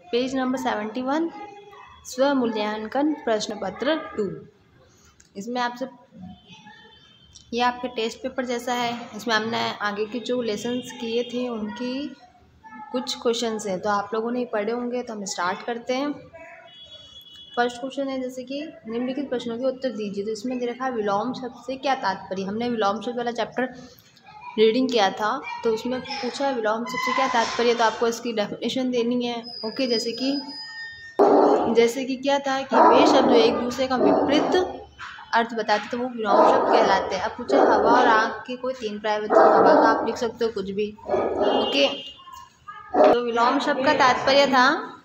Page number 71 स्वमूल्यांकन प्रश्न पत्र 2। इसमें आपसे ये आपके टेस्ट पेपर जैसा है। इसमें हमने आगे के जो लेसन्स किए थे उनकी कुछ क्वेश्चंस हैं, तो आप लोगों ने पढ़े होंगे, तो हम स्टार्ट करते हैं। फर्स्ट क्वेश्चन है जैसे कि निम्नलिखित प्रश्नों के उत्तर दीजिए। तो इसमें दे रखा है विलोम शब्द से क्या तात्पर्य। हमने विलोम शब्द वाला चैप्टर रीडिंग किया था, तो उसमें पूछा है विलोम शब्द से क्या तात्पर्य, तो आपको इसकी डेफिनेशन देनी है। ओके, जैसे कि क्या था कि वे शब्द जो एक दूसरे का विपरीत अर्थ बताते तो वो विलोम शब्द कहलाते हैं। अब पूछे हवा और आग के कोई तीन पर्यायवाची, हवा का आप लिख सकते हो कुछ भी। ओके, तो विलोम शब्द का तात्पर्य था,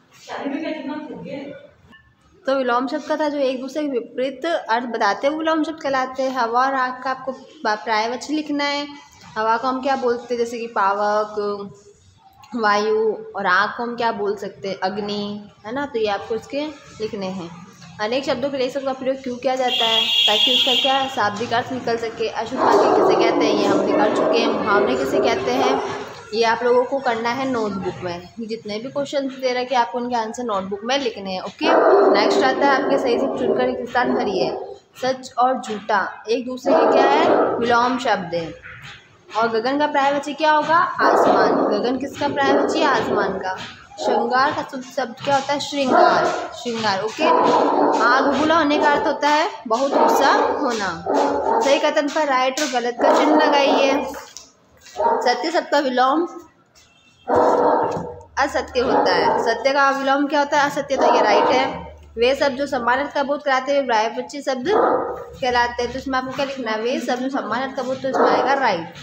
तो विलोम शब्द का था जो एक दूसरे के विपरीत अर्थ बताते हैं वो विलोम शब्द कहलाते हैं। हवा और आग का आपको पर्यायवाची लिखना है। हवा को हम क्या बोलते हैं, जैसे कि पावक, वायु, और आग को हम क्या बोल सकते हैं, अग्नि, है ना। तो ये आपको इसके लिखने हैं। अनेक शब्दों के लिए शब्द का प्रयोग क्यों किया जाता है, ताकि उसका क्या शाब्दिक अर्थ निकल सके। अशुद्ध वाक्य किसे कहते हैं, ये हम कर चुके हैं। मुहावरे किसे कहते हैं, ये आप लोगों को करना है नोटबुक में। जितने भी क्वेश्चन दे रहे कि आपको उनके आंसर नोटबुक में लिखने हैं। ओके, नेक्स्ट आता है आपके सही से चुनकर एक स्थान भरिए। सच और झूठा एक दूसरे के क्या है, विलोम शब्द है। और गगन का पर्यायवाची क्या होगा, आसमान। गगन किसका पर्यायवाची है, आसमान का। श्रृंगार का शुद्ध शब्द क्या होता है, श्रृंगार, श्रृंगार। ओके, आग बबूला होने का अर्थ होता है बहुत गुस्सा होना। सही कथन पर राइट और गलत का चिन्ह लगाइए। सत्य शब्द का विलोम असत्य होता है। सत्य का विलोम क्या होता है, असत्य। तो ये राइट है। वे शब्द जो सम्मान अर्थ का बोध कराते हैं पर्यायवाची शब्द कहलाते हैं। तो इसमें आपको क्या लिखना है, वे शब्द जो सम्मान अर्थ का बोध, तो इसमें आएगा राइट।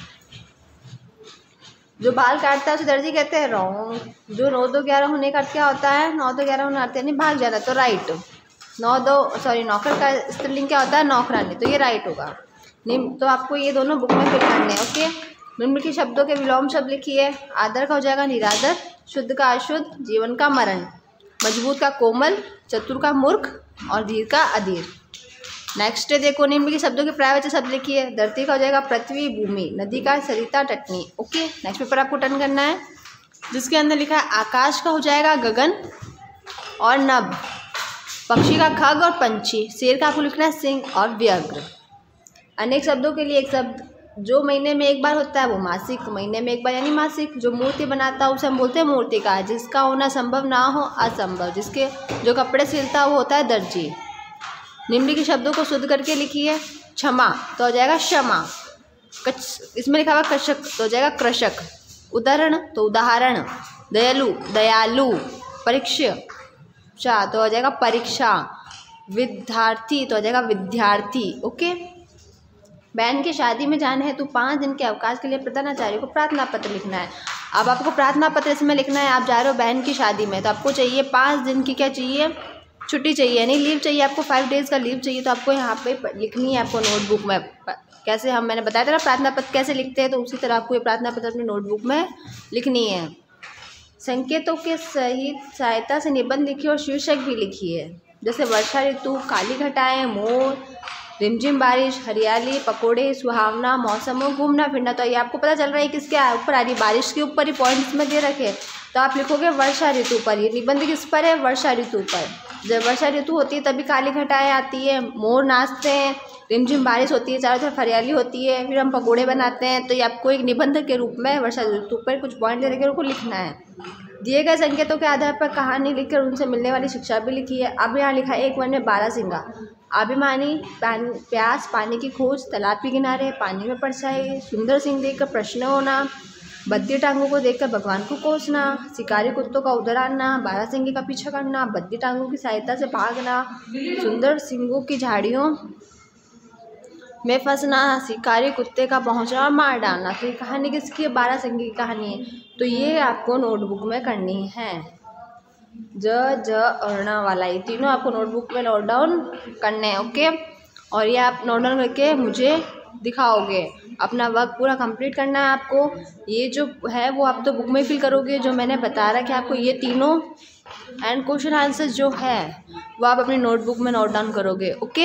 जो बाल काटता है उसे दर्जी कहते हैं, रॉन्ग। जो 9 2 11 होने का अर्थ क्या होता है, 9 2 11 होने का अर्थ यानी भाग जाना, तो राइट। नौकर का स्त्रीलिंग क्या होता है, नौकरानी, तो ये राइट होगा। तो आपको ये दोनों बुक में फिल करने हैं। ओके, निम्नलिखित शब्दों के विलोम शब्द लिखिए। आदर का हो जाएगा निरादर, शुद्ध का अशुद्ध, जीवन का मरण, मजबूत का कोमल, चतुर का मूर्ख, और धीर का अधीर। नेक्स्ट देखो, निम्नलिखित शब्दों के पर्यायवाची शब्द लिखिए। धरती का हो जाएगा पृथ्वी, भूमि, नदी का सरिता, टटनी। ओके, नेक्स्ट पेपर आपको टर्न करना है, जिसके अंदर लिखा है आकाश का हो जाएगा गगन और नभ, पक्षी का खग और पंछी, शेर का आपको लिखना है सिंह और व्याघ्र। अनेक शब्दों के लिए एक शब्द जो महीने में एक बार होता है वो मासिक, महीने में एक बार यानी मासिक। जो मूर्ति बनाता है उसे हम बोलते हैं मूर्तिकार। जिसका होना संभव ना हो असंभव, जिसके जो कपड़े सिलता वो होता है दर्जी। निम्नलिखित शब्दों को शुद्ध करके लिखिए। क्षमा तो हो जाएगा क्षमा, इसमें लिखा हुआ कृषक तो हो जाएगा कृषक। उदाहरण तो उदाहरण, दयालु दयालु, परीक्षा तो हो जाएगा परीक्षा, विद्यार्थी तो हो जाएगा विद्यार्थी। ओके, बहन की शादी में जाना है तो 5 दिन के अवकाश के लिए प्रधानाचार्य को प्रार्थना पत्र लिखना है। अब आपको प्रार्थना पत्र इसमें लिखना है, आप जा रहे हो बहन की शादी में, तो आपको चाहिए 5 दिन की क्या चाहिए, छुट्टी चाहिए, यानी लीव चाहिए आपको, 5 डेज़ का लीव चाहिए। तो आपको यहाँ पे लिखनी है आपको नोटबुक में। कैसे मैंने बताया था ना प्रार्थना पत्र कैसे लिखते हैं, तो उसी तरह आपको ये प्रार्थना पत्र अपनी नोटबुक में लिखनी है। संकेतों के सहित सहायता से निबंध लिखिए और शीर्षक भी लिखिए। जैसे वर्षा ऋतु, काली घटाएं, मोर, रिमझिम बारिश, हरियाली, पकोड़े, सुहावना, मौसम और घूमना फिरना। तो ये आपको पता चल रहा है किसके ऊपर आ रही, बारिश के ऊपर ही पॉइंट्स में दे रखे, तो आप लिखोगे वर्षा ऋतु पर। ये निबंध किस पर है, वर्षा ऋतु पर। जब वर्षा ऋतु होती है तभी काली घटाएं आती है, मोर नाचते हैं, रिमझिम बारिश होती है, चारों तरफ हरियाली होती है, फिर हम पकोड़े बनाते हैं। तो ये आपको एक निबंध के रूप में वर्षा ऋतु पर कुछ पॉइंट दे रखे उनको लिखना है। दिए गए संकेतों के आधार पर कहानी लिखकर उनसे मिलने वाली शिक्षा भी लिखी है। अब यहाँ लिखा है 1 वन में बारहसिंगा, अभिमानी, प्यास, पानी की खोज, तालाब के किनारे, पानी में परछाई, सुंदर सिंह देखकर प्रश्न होना, बद्दी टांगों को देखकर भगवान को कोसना, शिकारी कुत्तों का उधर आना, बारहसिंगे का पीछा करना, बद्दी टांगों की सहायता से भागना, सुंदर सिंगों की झाड़ियों में फंसना, शिकारी कुत्ते का पहुंचना और मार डालना। तो ये कहानी किसकी है, बारहसिंगे की कहानी है। तो ये आपको नोटबुक में करनी है। ज और न वाला, ये तीनों आपको नोटबुक में नोट डाउन करने हैं। ओके, और ये आप नोट डाउन करके मुझे दिखाओगे। अपना वर्क पूरा कंप्लीट करना है आपको। ये जो है वो आप तो बुक में फिल करोगे, जो मैंने बता रखा है आपको ये तीनों एंड क्वेश्चन आंसर जो है वो आप अपनी नोटबुक में नोट डाउन करोगे। ओके,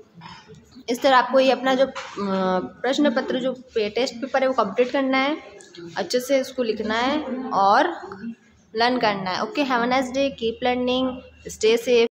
इस तरह आपको ये अपना जो प्रश्न पत्र जो टेस्ट पेपर है वो कंप्लीट करना है, अच्छे से इसको लिखना है और लर्न करना है। Okay, have a nice day, keep learning, stay safe.